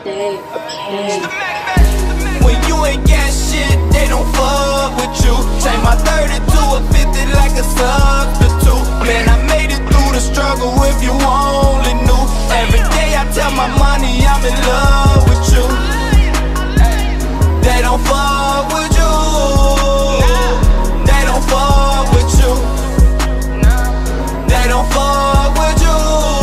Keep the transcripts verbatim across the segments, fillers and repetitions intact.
Dave King. When you ain't got shit, they don't fuck with you. Change my thirty to a fifty like a substitute. Man, I made it through the struggle if you only knew. Every day I tell my money I'm in love with you. They don't fuck with you. They don't fuck with you. They don't fuck with you.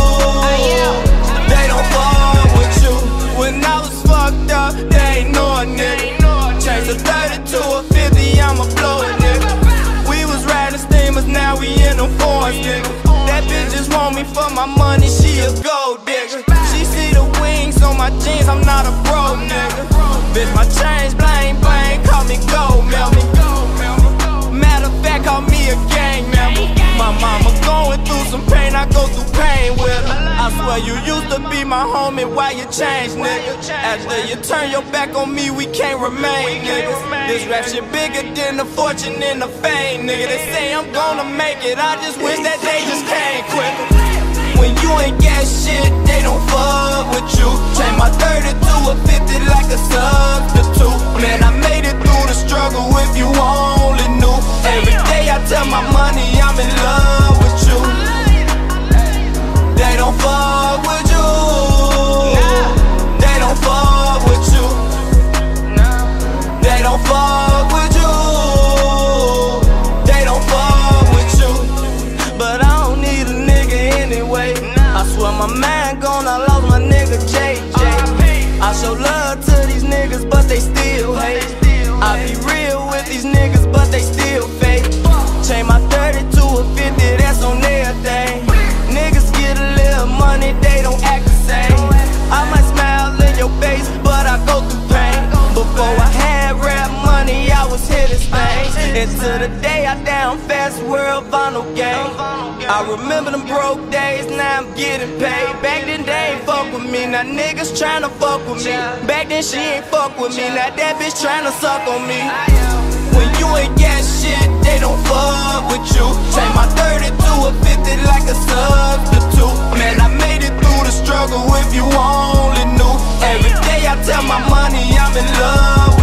They don't fuck with you. When I was fucked up, they ain't know a nigga. Change the thirty to a fifty, I'ma blow it, nigga. We was riding steamers, now we in them foreigns, nigga. That bitch just want me for my money, she a gold digger. She see the wings on my jeans, I'm not a bro, nigga. Bitch, my chains bling bling, call me gold member. Matter of fact, call me a gang member. My mama going through some pain, I go through pain with her. I swear you used to be my homie, why you changed, nigga? After you turn your back on me, we can't remain, niggas. This rap shit bigger than the fortune and the fame, nigga. They say I'm gonna make it, I just wish that they just came quicker. When you ain't got shit, they don't fuck with you. Change my thirty to a fifty like a substitute. Man, I made it through the struggle if you only knew. Every day I tell my money I'm in love with you. They don't fuck with you. They don't fuck with you. They don't fuck with you. They don't fuck with you. But I don't need a nigga anyway. I swear my mind gone, I lost my nigga J J. I show love to these niggas, but they still hate. I be real with these niggas, but they still fake. Change my thirty to a fifty, that's on everything. Niggas get a little money, they don't act the same. I might smile in your face, but I go through pain. Before I had rap money, I was hitting Spain. Until the day I down fast world vinyl game. I remember them broke days, now I'm getting paid. Back then they ain't fuck with me, now niggas tryna fuck with me. Back then she ain't fuck with me, now that bitch tryna suck on me. When you ain't got shit, they don't fuck with you. Change my thirty to a fifty like a substitute. Man, I made it through the struggle if you only knew. Every day I tell my money I'm in love with you.